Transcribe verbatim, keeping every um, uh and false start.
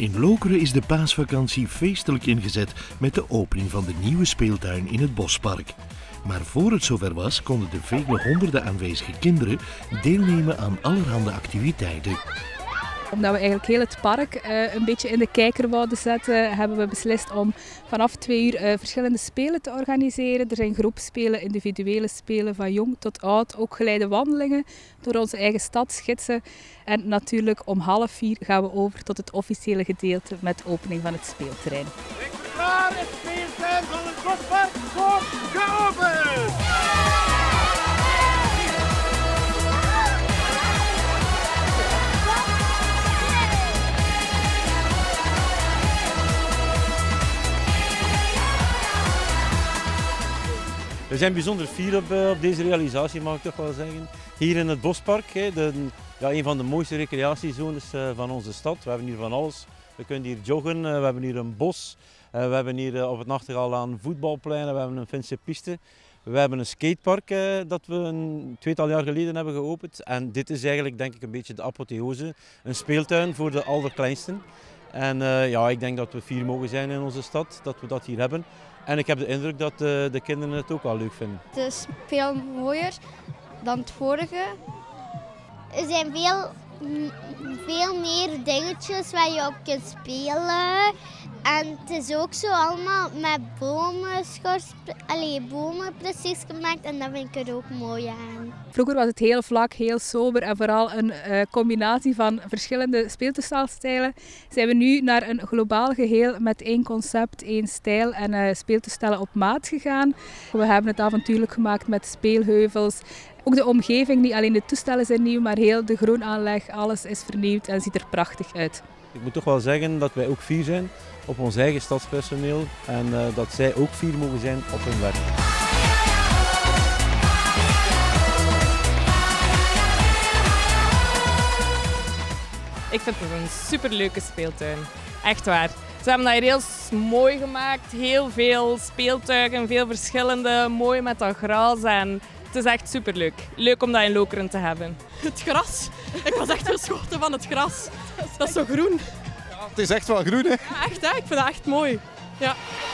In Lokeren is de paasvakantie feestelijk ingezet met de opening van de nieuwe speeltuin in het Bospark. Maar voor het zover was, konden de vele honderden aanwezige kinderen deelnemen aan allerhande activiteiten. Omdat we eigenlijk heel het park uh, een beetje in de kijker wouden zetten, hebben we beslist om vanaf twee uur uh, verschillende spelen te organiseren. Er zijn groepspelen, individuele spelen van jong tot oud, ook geleide wandelingen door onze eigen stadsgidsen. En natuurlijk om half vier gaan we over tot het officiële gedeelte met de opening van het speelterrein. Klaar, het speeltuin van het Bospark wordt geopend! We zijn bijzonder fier op, op deze realisatie, mag ik toch wel zeggen. Hier in het Bospark, de, ja, een van de mooiste recreatiezones van onze stad. We hebben hier van alles. We kunnen hier joggen, we hebben hier een bos, we hebben hier op het Nachtegaal aan voetbalpleinen, we hebben een Finse piste. We hebben een skatepark dat we een tweetal jaar geleden hebben geopend. En dit is eigenlijk denk ik een beetje de apotheose. Een speeltuin voor de allerkleinsten. En uh, ja, ik denk dat we fier mogen zijn in onze stad, dat we dat hier hebben. En ik heb de indruk dat de, de kinderen het ook al leuk vinden. Het is veel mooier dan het vorige. Er zijn veel, veel meer dingetjes waar je op kunt spelen. En het is ook zo allemaal met bomen, schors, allez, bomen precies gemaakt en dat vind ik er ook mooi aan. Vroeger was het heel vlak, heel sober en vooral een uh, combinatie van verschillende speeltoestelstijlen. Zijn we nu naar een globaal geheel met één concept, één stijl en uh, speeltoestellen op maat gegaan. We hebben het avontuurlijk gemaakt met speelheuvels. Ook de omgeving, niet alleen de toestellen zijn nieuw, maar heel de groenaanleg, alles is vernieuwd en ziet er prachtig uit. Ik moet toch wel zeggen dat wij ook fier zijn op ons eigen stadspersoneel en uh, dat zij ook fier mogen zijn op hun werk. Ik vind het een superleuke speeltuin. Echt waar. Ze hebben dat hier heel mooi gemaakt. Heel veel speeltuigen, veel verschillende, mooi met dat gras. En het is echt superleuk. Leuk om dat in Lokeren te hebben. Het gras. Ik was echt geschoten van het gras. Dat is zo groen. Ja, het is echt wel groen, hè? Ja, echt hè. Ik vind dat echt mooi. Ja.